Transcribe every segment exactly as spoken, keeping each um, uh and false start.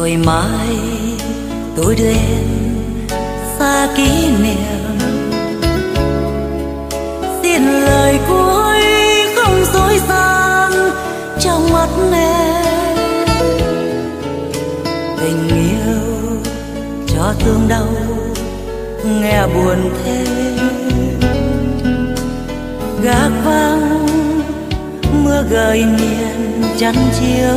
rồi mai tôi đưa em xa kỷ niệm. Xin lời cuối không dối gian trong mắt em, tình yêu cho thương đau nghe buồn thêm. Gác vắng mưa gợi miền chăn chiếu,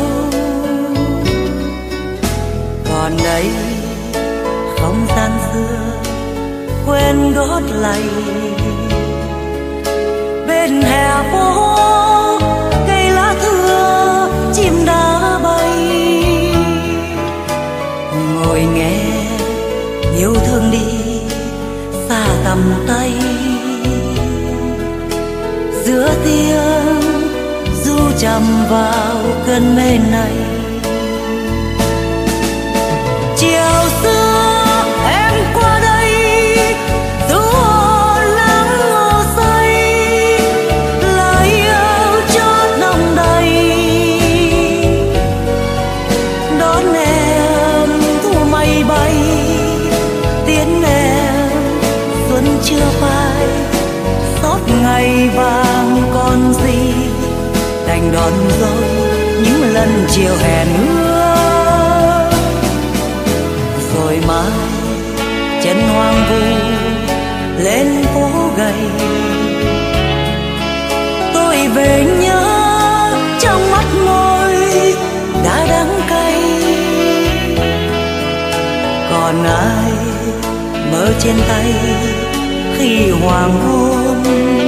còn đây không gian xưa quên gót lầy. Bên hè phố cây lá thưa chim đã bay, ngồi nghe yêu thương đi xa tầm tay. Giữa tiếng du trầm vào cơn mê này, chiều xưa em qua đây dù hồ lắng ngô say, lời yêu chót nồng đầy. Đón em thu mây bay, tiễn em xuân chưa phai. Xót ngày vàng còn gì, đành đón rồi những lần chiều hè nữa. Rồi mai chân hoang vu lên phố gầy, tôi về nhớ trong mắt môi đã đắng cay. Còn ai mơ trên tay khi hoàng hôn,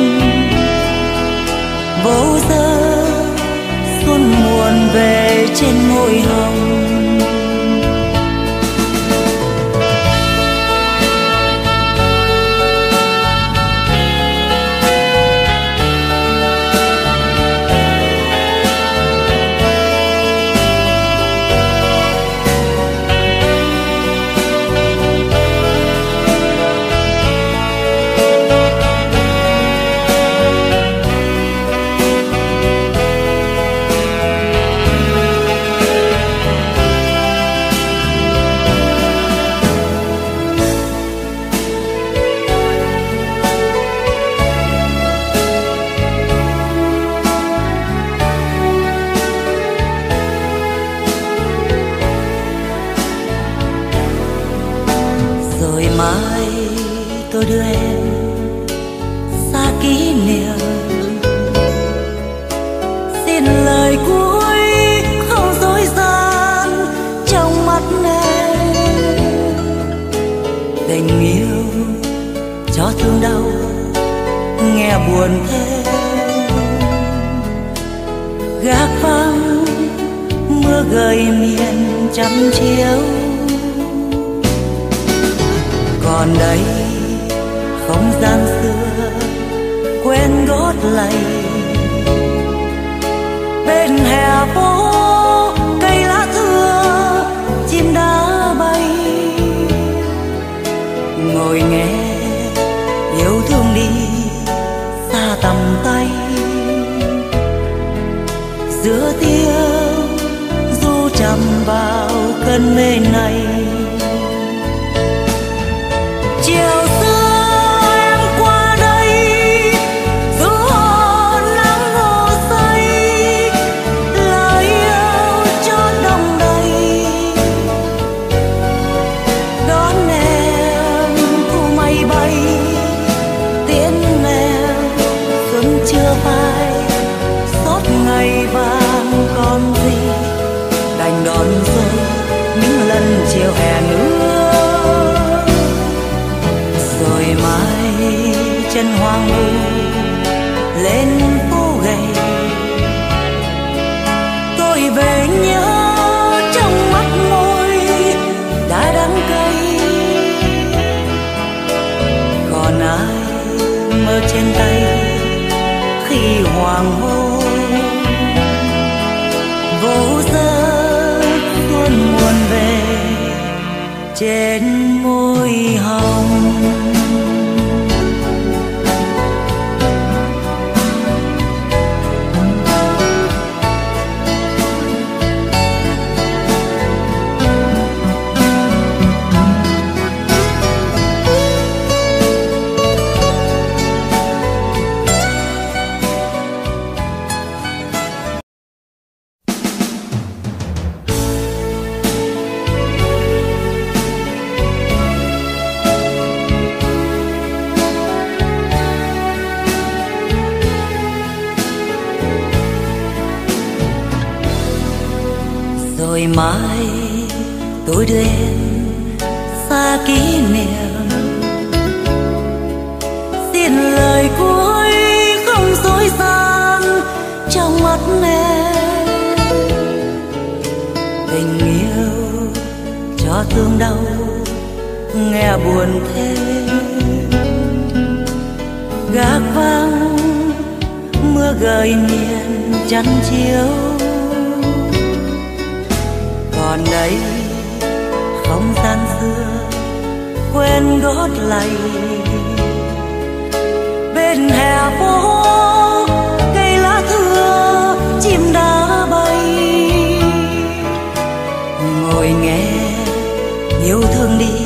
vô giờ xuân muộn về trên môi hồng. Rồi mai tôi đưa em xa kỷ niệm. Xin lời cuối không dối gian trong mắt em, tình yêu cho thương đau nghe buồn thêm. Gác vắng mưa gợi miền chăm chiếu, còn đây không gian xưa quên gót lầy. Bên hè phố cây lá thưa chim đã bay, ngồi nghe yêu thương đi xa tầm tay. Giữa tiếng du trầm vào cơn mê này, chiều xưa em qua đây dù hồ nắng hồ say, lời yêu cho đông đầy. Đón em thu mây bay, tiễn em xuân chưa phai. Xót ngày vàng còn gì, đành đón rồi những lần chiều hè nữa. Rồi mai chân hoang vu lên phố gầy, tôi về nhớ trong mắt môi đã đắng cay. Còn ai mơ trên tay khi hoàng hôn, vô giờ xuân muộn về trên môi hồng. rồi mai tôi đưa em xa kỷ niệm. Xin lời cuối không dối gian trong mắt em, tình yêu cho thương đau nghe buồn thêm. Gác vắng mưa gợi miền chăn chiếu, còn đây không gian xưa quên gót lạy. Bên hè phố cây lá thưa chim đã bay, ngồi nghe yêu thương đi